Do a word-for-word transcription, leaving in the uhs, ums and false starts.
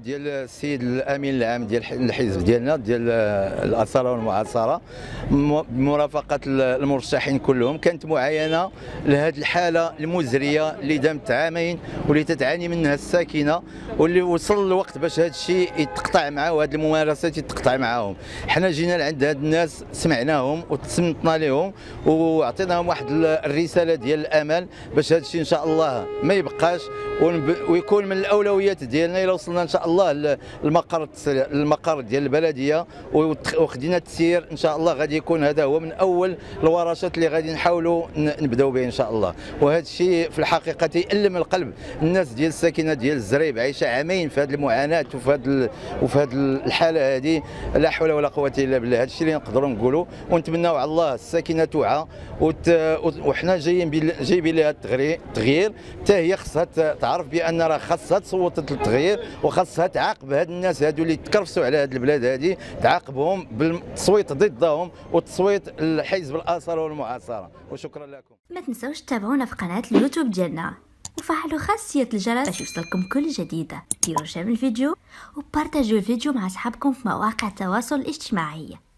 ديال السيد الامين العام ديال الحزب ديالنا ديال الاثاره والمعاصره بمرافقه المرشحين كلهم. كانت معاينه لهذه الحاله المزريه اللي دامت عامين واللي تتعاني منها الساكنه، واللي وصل الوقت باش هذا الشيء يتقطع معاه وهذه الممارسات يتقطع معاهم. حنا جينا لعند هاد الناس، سمعناهم وتصنتنا لهم وعطيناهم واحد الرساله ديال الامل باش هذا الشيء ان شاء الله ما يبقاش ويكون من الاولويات ديالنا. الى وصلنا ان شاء الله المقر المقر ديال البلديه وخدينا التسيير ان شاء الله، غادي يكون هذا هو من اول الورشات اللي غادي نحاولوا نبداو به ان شاء الله. وهذا الشيء في الحقيقه تيألم القلب. الناس ديال الساكنه ديال الزريب عايشه عامين في هذه المعاناه وفي هذه وفي هذه الحاله هذه. لا حول ولا قوه الا بالله. هذا الشيء اللي نقدروا نقولوا، ونتمناو على الله الساكنه توعى، وحنا جايين جايبين لها التغيير حتى هي خصها تعرف بان راه خاصها تصوت للتغيير، وخاصها تعاقب هاد الناس هادو اللي تكرفسوا على هاد البلاد هادي، تعاقبهم بالتصويت ضدهم والتصويت لحزب الاثاره والمعاصره. وشكرا لكم. ما تنساوش تتابعونا في قناه اليوتيوب ديالنا وفعلوا خاصيه الجرس باش يوصلكم كل جديد. ديروا شير الفيديو وبارطاجيو الفيديو مع اصحابكم في مواقع التواصل الاجتماعي.